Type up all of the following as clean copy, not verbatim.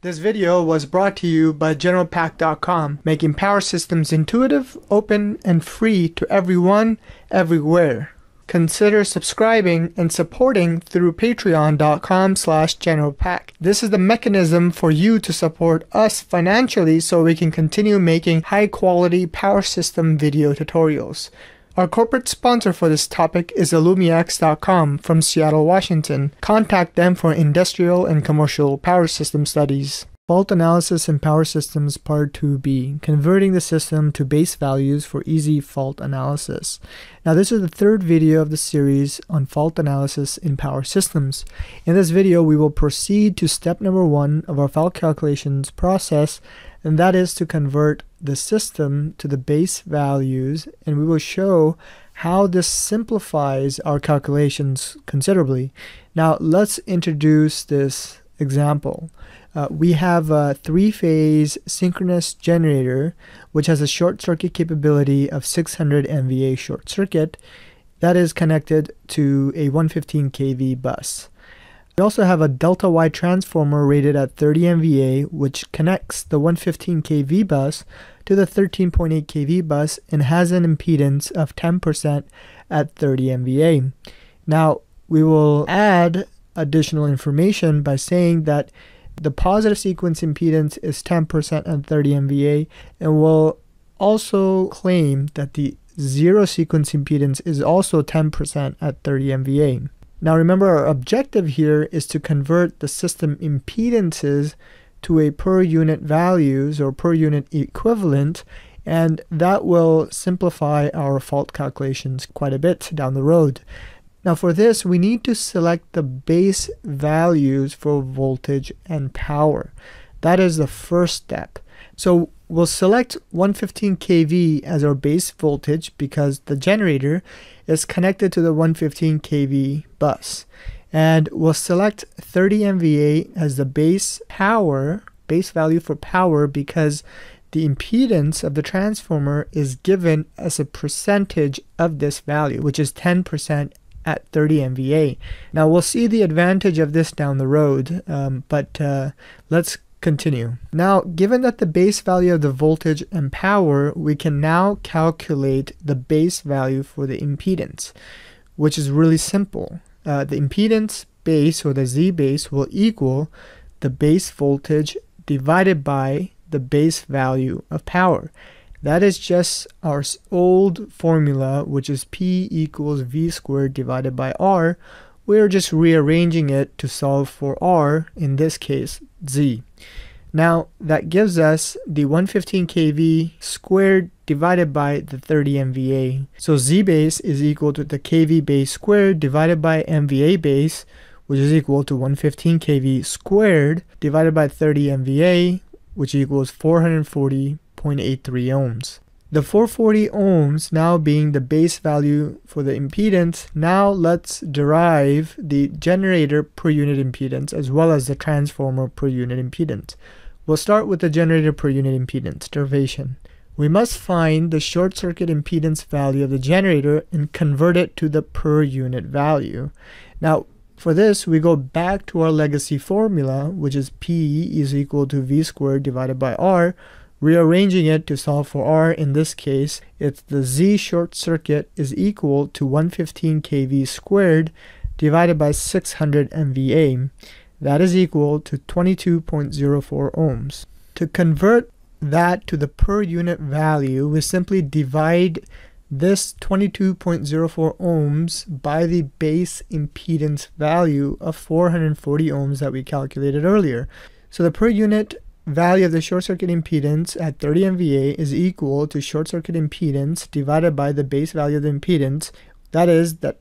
This video was brought to you by GeneralPack.com, making power systems intuitive, open, and free to everyone, everywhere. Consider subscribing and supporting through patreon.com/generalpack. This is the mechanism for you to support us financially so we can continue making high-quality power system video tutorials. Our corporate sponsor for this topic is AllumiaX.com from Seattle, Washington. Contact them for industrial and commercial power system studies. Fault Analysis in Power Systems Part 2b, Converting the System to Base Values for Easy Fault Analysis. Now this is the third video of the series on fault analysis in power systems. In this video we will proceed to step number 1 of our fault calculations process, and that is to convert the system to the base values, and we will show how this simplifies our calculations considerably. Now let's introduce this example. We have a 3-phase synchronous generator which has a short circuit capability of 600 MVA short circuit that is connected to a 115 kV bus. We also have a delta Y transformer rated at 30 MVA which connects the 115 kV bus to the 13.8 kV bus and has an impedance of 10% at 30 MVA. Now we will add additional information by saying that the positive sequence impedance is 10% at 30 MVA, and we'll also claim that the zero sequence impedance is also 10% at 30 MVA. Now remember, our objective here is to convert the system impedances to a per unit values or per unit equivalent, and that will simplify our fault calculations quite a bit down the road. Now for this, we need to select the base values for voltage and power. That is the first step. So we'll select 115 kV as our base voltage because the generator is connected to the 115 kV bus. And we'll select 30 MVA as the base value for power because the impedance of the transformer is given as a percentage of this value, which is 10% at 30 MVA. Now we'll see the advantage of this down the road, but let's continue. Now, given that the base value of the voltage and power, we can now calculate the base value for the impedance, which is really simple. The impedance base, or the Z base, will equal the base voltage divided by the base value of power. That is just our old formula, which is P equals V squared divided by R. We're just rearranging it to solve for R, in this case Z. Now that gives us the 115 kV squared divided by the 30 MVA. So Z base is equal to the kV base squared divided by MVA base, which is equal to 115 kV squared divided by 30 MVA, which equals 440.83 ohms. The 440 ohms now being the base value for the impedance. Now let's derive the generator per unit impedance as well as the transformer per unit impedance. We'll start with the generator per unit impedance, derivation. We must find the short circuit impedance value of the generator and convert it to the per unit value. Now for this, we go back to our legacy formula, which is P is equal to V squared divided by R. Rearranging it to solve for R, in this case, it's the Z short circuit is equal to 115 kV squared divided by 600 MVA. That is equal to 22.04 ohms. To convert that to the per unit value, we simply divide this 22.04 ohms by the base impedance value of 440 ohms that we calculated earlier. So the per unit value of the short circuit impedance at 30 MVA is equal to short circuit impedance divided by the base value of the impedance. That is that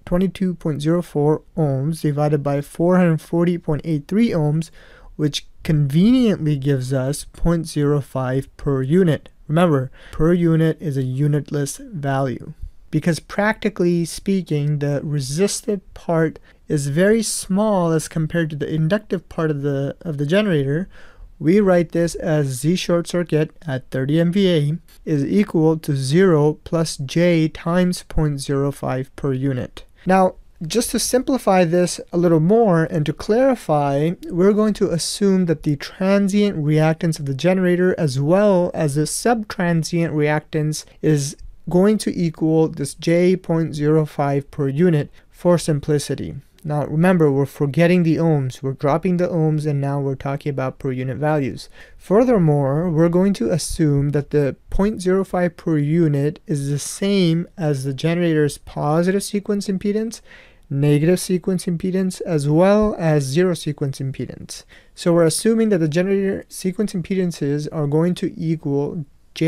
22.04 ohms divided by 440.83 ohms, which conveniently gives us 0.05 per unit. Remember, per unit is a unitless value. Because practically speaking, the resistive part is very small as compared to the inductive part of the generator, we write this as Z short circuit at 30 MVA is equal to 0 plus J times 0.05 per unit. Now, just to simplify this a little more and to clarify, we're going to assume that the transient reactance of the generator as well as the subtransient reactance is going to equal this J.05 per unit for simplicity. Now remember, we're forgetting the ohms, we're dropping the ohms, and now we're talking about per unit values. Furthermore, we're going to assume that the 0.05 per unit is the same as the generator's positive sequence impedance, negative sequence impedance, as well as zero sequence impedance. So we're assuming that the generator sequence impedances are going to equal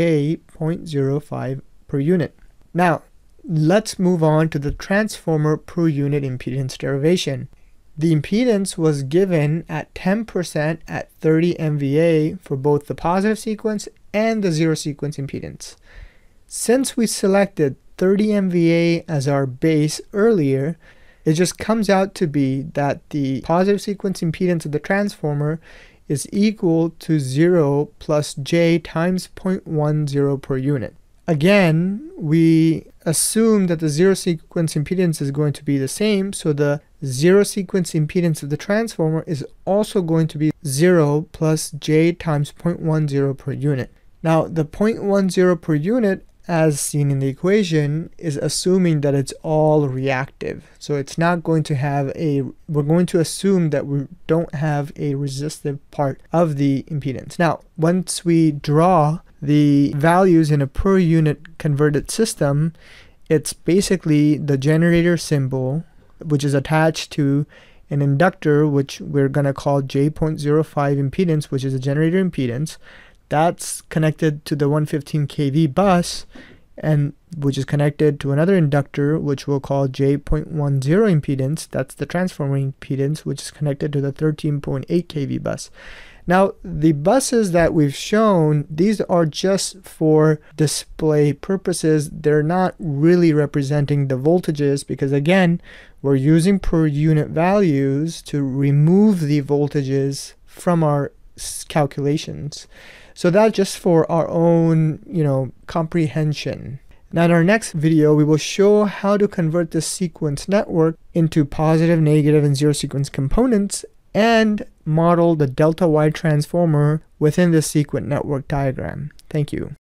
J.05 per unit. Now, let's move on to the transformer per unit impedance derivation. The impedance was given at 10% at 30 MVA for both the positive sequence and the zero sequence impedance. Since we selected 30 MVA as our base earlier, it just comes out to be that the positive sequence impedance of the transformer is equal to 0 plus J times 0.10 per unit. Again, we assume that the zero sequence impedance is going to be the same, so the zero sequence impedance of the transformer is also going to be 0 plus J times 0.10 per unit. Now, the 0.10 per unit, as seen in the equation, is assuming that it's all reactive. So it's not going to have we're going to assume that we don't have a resistive part of the impedance. Now, once we draw the values in a per unit converted system, it's basically the generator symbol, which is attached to an inductor, which we're going to call J.05 impedance, which is a generator impedance. That's connected to the 115 kV bus, and which is connected to another inductor, which we'll call J.10 impedance. That's the transformer impedance, which is connected to the 13.8 kV bus. Now, the buses that we've shown, these are just for display purposes. They're not really representing the voltages because, again, we're using per unit values to remove the voltages from our calculations. So that's just for our own, comprehension. Now in our next video, we will show how to convert the sequence network into positive, negative, and zero sequence components and model the delta Y transformer within the sequence network diagram. Thank you.